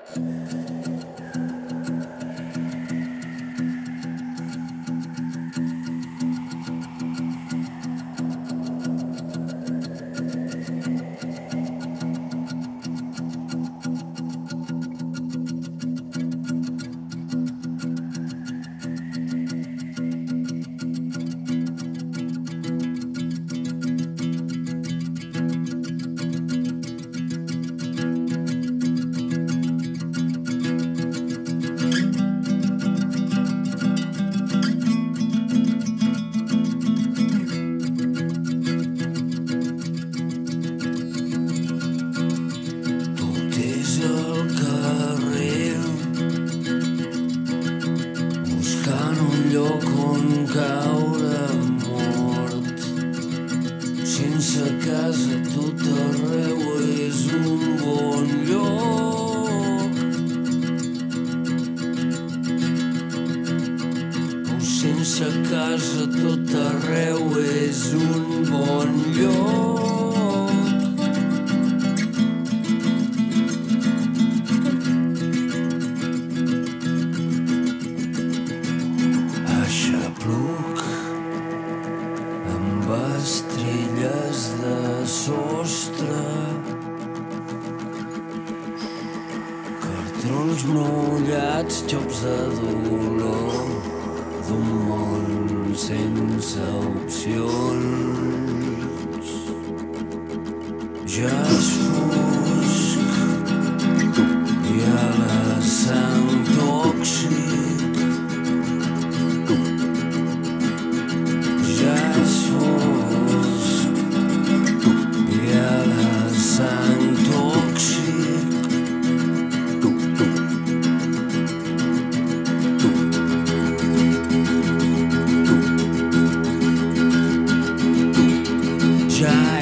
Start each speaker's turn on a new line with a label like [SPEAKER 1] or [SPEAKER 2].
[SPEAKER 1] Lloc on caure mort. Sense casa tot arreu és un bon lloc. Sense casa tot arreu és un bon lloc. Amb estrelles de sostre, cartrons mullats, xops de dolor d'un món sense opcions. Ja és fosc i a la sang tòxic. Ja